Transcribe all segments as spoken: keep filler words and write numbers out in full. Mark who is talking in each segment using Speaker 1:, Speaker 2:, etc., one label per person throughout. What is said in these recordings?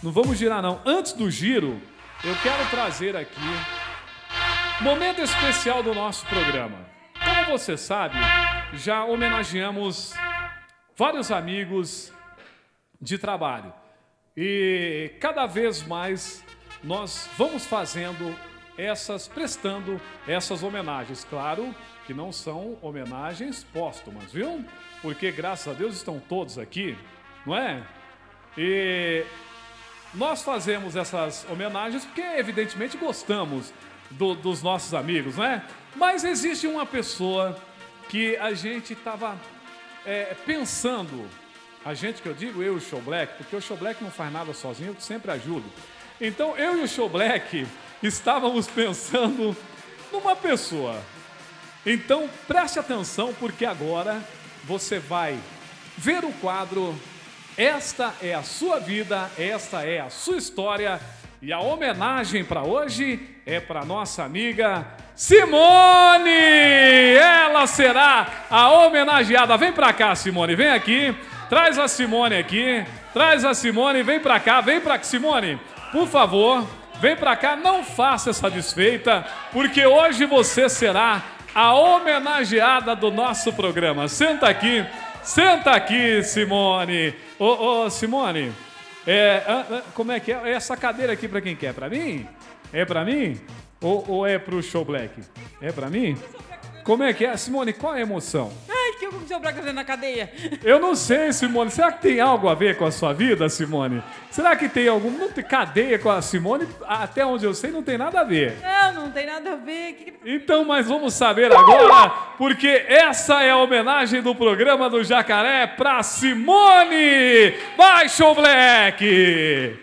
Speaker 1: Não vamos girar, não. Antes do giro, eu quero trazer aqui momento especial do nosso programa. Como você sabe, já homenageamos vários amigos de trabalho. E cada vez mais nós vamos fazendo essas, prestando essas homenagens. Claro que não são homenagens póstumas, viu? Porque, graças a Deus, estão todos aqui, não é? E nós fazemos essas homenagens porque, evidentemente, gostamos do, dos nossos amigos, não é? Mas existe uma pessoa que a gente estava é, pensando, a gente que eu digo, eu e o Show Black, porque o Show Black não faz nada sozinho, eu sempre ajudo. Então, eu e o Show Black estávamos pensando numa pessoa. Então, preste atenção, porque agora você vai ver o quadro Esta é a Sua Vida, Esta é a Sua História. E a homenagem para hoje é para nossa amiga Simone! Ela será a homenageada. Vem para cá, Simone, vem aqui. Traz a Simone aqui. Traz a Simone, vem para cá. Vem para cá, Simone, por favor. Vem para cá, não faça essa desfeita, porque hoje você será a homenageada do nosso programa. Senta aqui, senta aqui, Simone. Ô, ô Simone, é, como é que é? Essa cadeira aqui para quem quer? Para mim? É para mim? Ou, ou é pro Show Black? É para mim? Como é que é? Simone, qual é a emoção?
Speaker 2: Ai, que o Show Black tá na cadeia.
Speaker 1: Eu não sei, Simone. Será que tem algo a ver com a sua vida, Simone? Será que tem algum... Não tem cadeia com a Simone? Até onde eu sei, não tem nada a ver.
Speaker 2: Não, não tem nada a ver. Que...
Speaker 1: Então, mas vamos saber agora, porque essa é a homenagem do programa do Jacaré pra Simone! Vai, Show Black!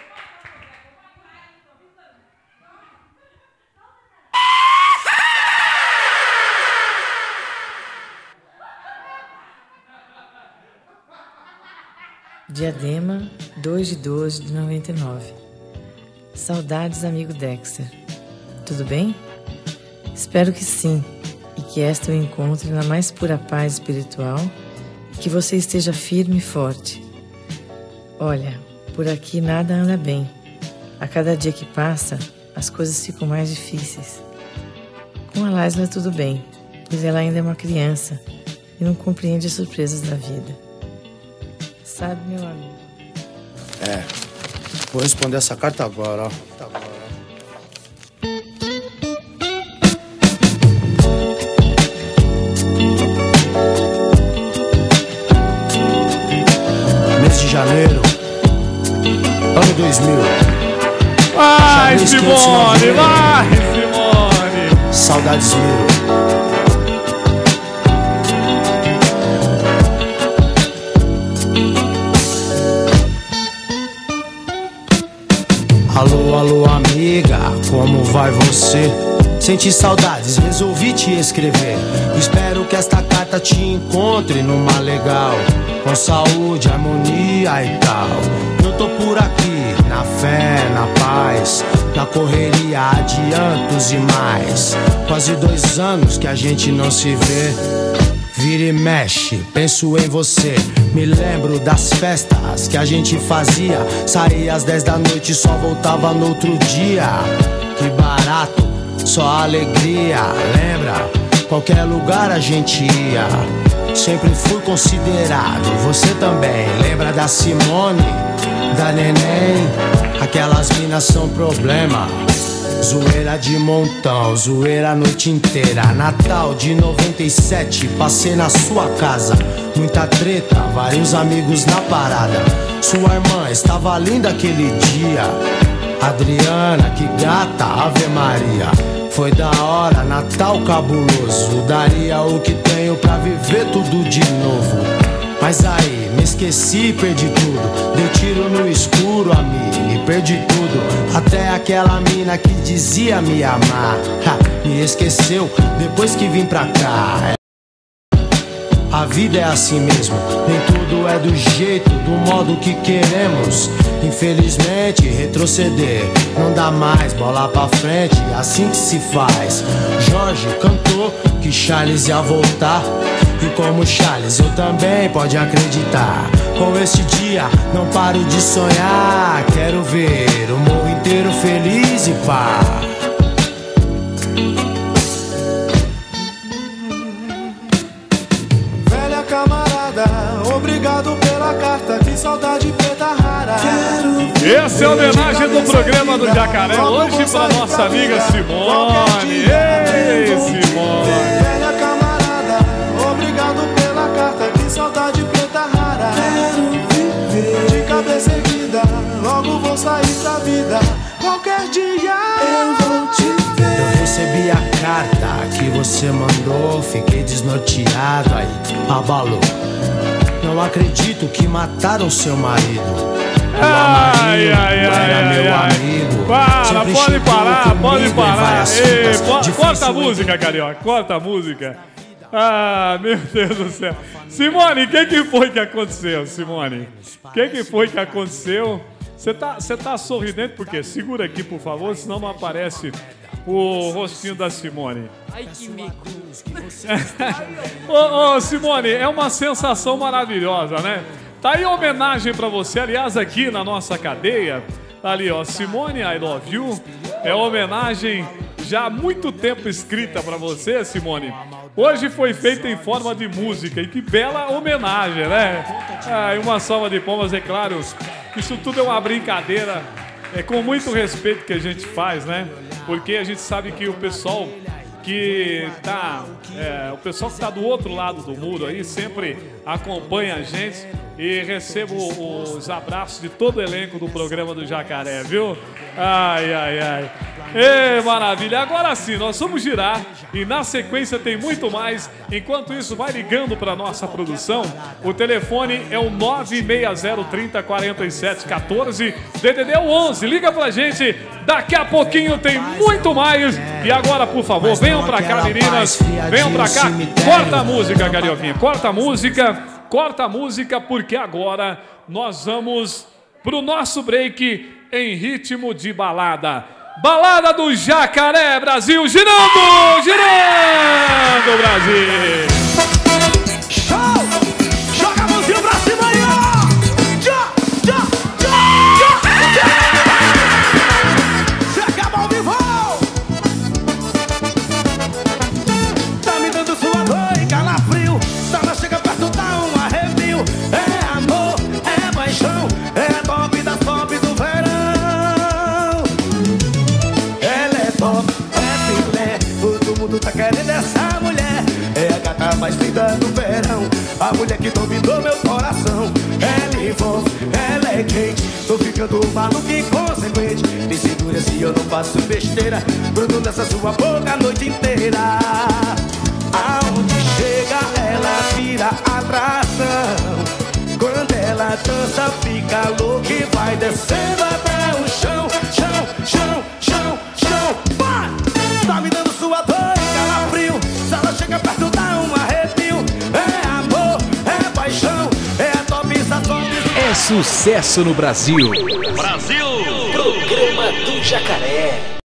Speaker 3: Diadema, dois de doze de noventa e nove. Saudades, amigo Dexter. Tudo bem? Espero que sim, e que esta o encontre na mais pura paz espiritual e que você esteja firme e forte. Olha, por aqui nada anda bem. A cada dia que passa, as coisas ficam mais difíceis. Com a Laisla tudo bem, pois ela ainda é uma criança e não compreende as surpresas da vida. Sabe, meu amigo?
Speaker 4: É, vou responder essa carta agora, ó. Tá agora. Mês de janeiro, ano dois mil.
Speaker 1: Vai, Simone, vai, Simone!
Speaker 4: Saudades mil. Alô, alô, amiga, como vai você? Senti saudades, resolvi te escrever. Espero que esta carta te encontre numa legal, com saúde, harmonia e tal. Eu tô por aqui, na fé, na paz, na correria, adiantos e mais. Quase dois anos que a gente não se vê. Vira e mexe, penso em você. Me lembro das festas que a gente fazia. Saía às dez da noite e só voltava no outro dia. Que barato, só alegria. Lembra? Qualquer lugar a gente ia. Sempre fui considerado, você também. Lembra da Simone, da Neném? Aquelas minas são problema. Zoeira de montão, zoeira a noite inteira. Natal de noventa e sete, passei na sua casa. Muita treta, vários amigos na parada. Sua irmã estava linda aquele dia. Adriana, que gata, Ave Maria. Foi da hora, Natal cabuloso. Daria o que tenho pra viver tudo de novo. Mas aí, me esqueci e perdi tudo. Dei tiro no escuro, amigo, e perdi tudo. Até aquela mina que dizia me amar, ha, me esqueceu depois que vim pra cá. A vida é assim mesmo, nem tudo é do jeito, do modo que queremos. Infelizmente, retroceder não dá mais, bola pra frente, assim que se faz. Jorge cantou que Charles ia voltar, e como Charles eu também, pode acreditar. Com este dia não paro de sonhar, quero
Speaker 1: Essa é a homenagem do programa do Jacaré, hoje pra nossa amiga Simone. Ei, Simone.
Speaker 5: Velha camarada, obrigado pela carta, que saudade preta rara. De cabeça erguida, logo vou sair pra vida. Qualquer dia eu vou te ver.
Speaker 4: Eu recebi a carta que você mandou, fiquei desnorteado, aí abalou. Não acredito que mataram seu marido.
Speaker 1: Ai, ai,
Speaker 4: era
Speaker 1: ai,
Speaker 4: meu
Speaker 1: ai,
Speaker 4: amigo.
Speaker 1: Para,
Speaker 4: Sempre
Speaker 1: pode
Speaker 4: chegou
Speaker 1: parar, pode
Speaker 4: comigo em
Speaker 1: parar.
Speaker 4: várias
Speaker 1: Ei,
Speaker 4: fitas.
Speaker 1: po-
Speaker 4: Difícil
Speaker 1: corta a música,
Speaker 4: entender.
Speaker 1: Carioca, corta a música. Ah, meu Deus do céu. Simone, o que, que foi que aconteceu, Simone? O que, que foi que aconteceu? Você tá, você tá sorridente por quê? Segura aqui, por favor, senão não aparece o rostinho da Simone.
Speaker 2: Ai, que mico.
Speaker 1: Ô, ô, Simone, é uma sensação maravilhosa, né? Tá aí homenagem pra você, aliás, aqui na nossa cadeia, tá ali, ó, Simone, I love you. É homenagem já há muito tempo escrita pra você, Simone. Hoje foi feita em forma de música, e que bela homenagem, né? Ah, e uma salva de palmas, é claro, isso tudo é uma brincadeira, é com muito respeito que a gente faz, né? Porque a gente sabe que o pessoal que tá, é, o pessoal que tá do outro lado do muro aí sempre acompanha a gente e recebo os abraços de todo o elenco do programa do Jacaré, viu? Ai, ai, ai. Ê, maravilha. Agora sim, nós vamos girar e na sequência tem muito mais. Enquanto isso, vai ligando para nossa produção. O telefone é o nove seis zero, trinta, quarenta e sete, quatorze, D D D onze. Liga pra gente. Daqui a pouquinho tem muito mais. E agora, por favor, venham pra cá, meninas. Venham pra cá. Corta a música, Carioquinha. Corta a música. Corta a música, porque agora nós vamos pro nosso break em ritmo de balada. Balada do Jacaré, Brasil, girando, girando, Brasil.
Speaker 5: Show! Joga a mãozinha pra cima aí, ó! Já, já, já, já, já! Se acaba ao vivo! Tá me dando sua dor e calafrio. Só não chega perto, dá um arrepio. É amor, é paixão, é top das top do verão. Ela é top, é filé, todo mundo tá querendo essa mulher. É a gata mais linda do verão, a mulher que dominou meu coração. Ela envolve, ela é quente, tô ficando maluco e inconsequente. Me segura se eu não faço besteira, grudo nessa sua boca a noite inteira. Aonde chega ela vira atração, quando ela dança fica louca e vai descendo até o chão. Chão, chão, chão, chão, vai! Tá me dando sua dor e calafrio. Se ela chega perto dá um arrepio. É amor, é paixão, é top, essa top.
Speaker 6: É sucesso no Brasil.
Speaker 7: Brasil!
Speaker 6: Programa do Jacaré.